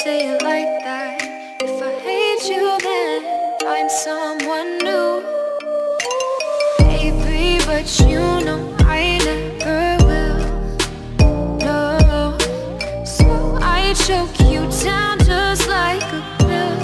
say it like that. If I hate you, then find someone new. Baby, but you know I never will. No, so I choke you down just like a pill.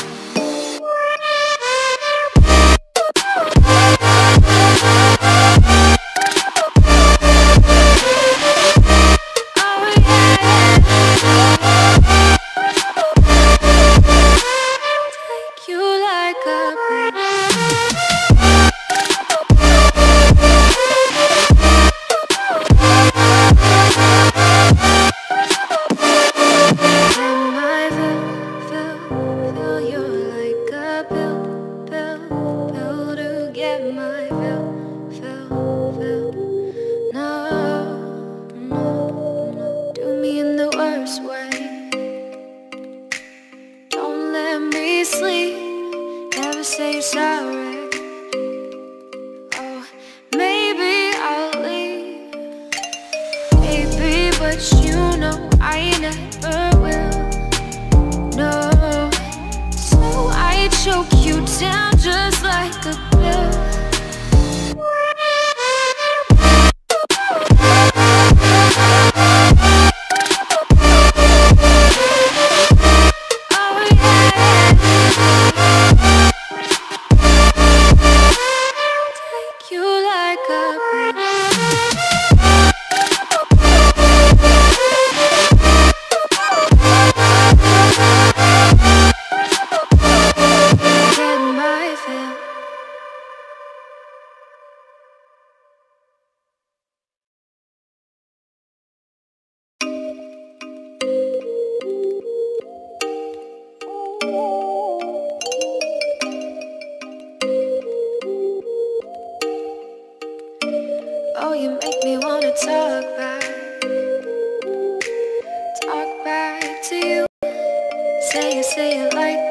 Sleep, never say sorry. Oh, maybe I'll leave, baby, but you know I never will. No, so I choke you down just like a pill. Oh, you make me wanna talk back to you. Say it like